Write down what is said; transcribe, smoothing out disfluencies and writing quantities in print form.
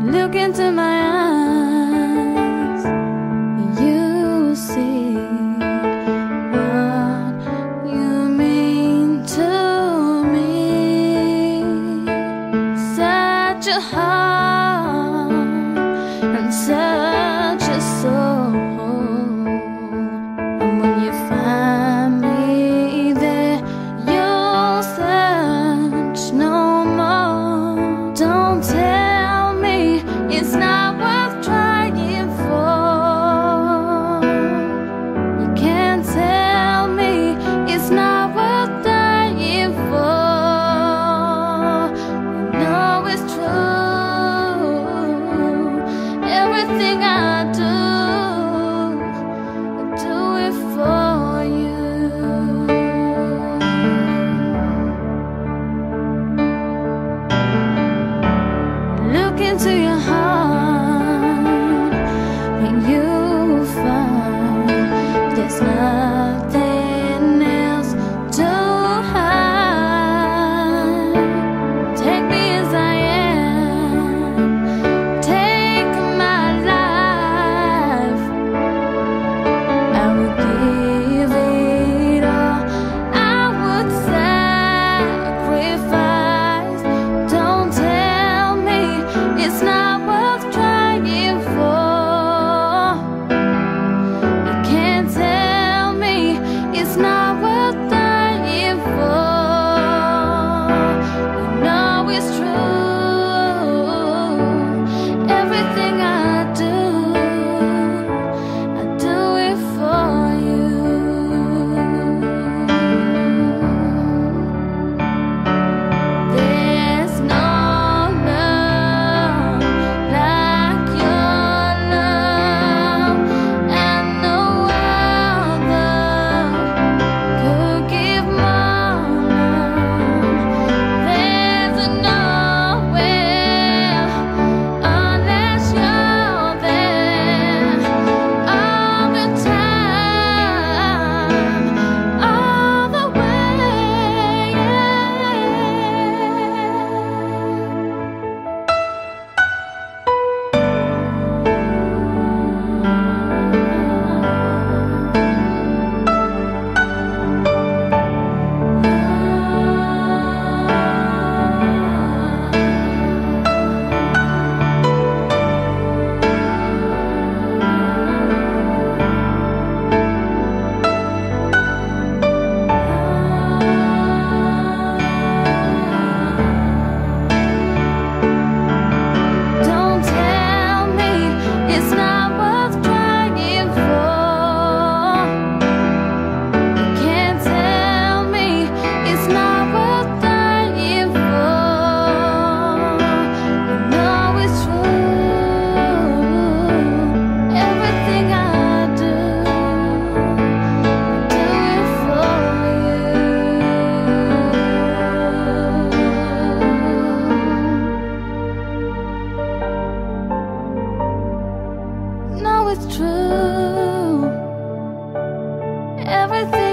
Look into my eyes, you see what you mean to me. Such a heart and such a soul. And when you find me there, you'll search no more. Don't tell me it's not worth trying for. You can't tell me it's not worth dying for. You know it's true. Everything I do it for you. Look into your heart and you'll find there's nothing else to hide. Take me as I am, take my life. I would give it all, I would sacrifice. Don't tell me it's not worth trying for. You can't tell me it's not worth dying for. You know it's true. Everything I do it for you. There's no love like your love, and no other could give more love. There's nowhere unless you're there all the time, all the way. Don't tell me it's not worth trying for. You can't tell me it's not worth dying for. You know it's true. Everything I do it for you. No, it's true. Everything